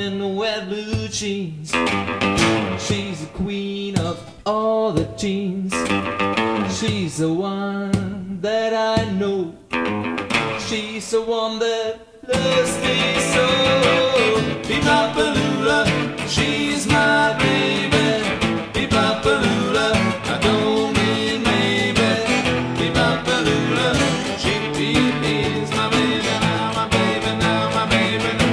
and wear blue jeans. She's the queen of all the teens. She's the one that I know. She's the one that loves me so. Be-bop-a-lula, she's my baby. Be-bop-a-lula, I don't mean maybe. Be-bop-a-lula, she is my baby now, my baby now, my baby now.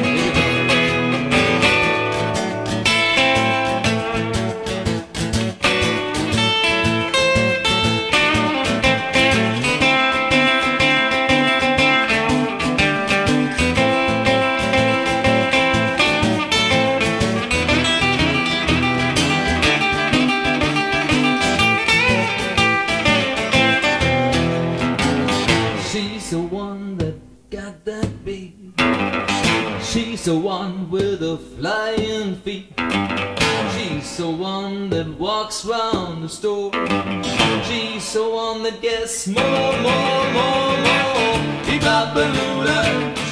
She's the one that got that beat. She's the one with the flying feet. She's the one that walks round the store. She's the one that gets more. Be-bop-a-lula,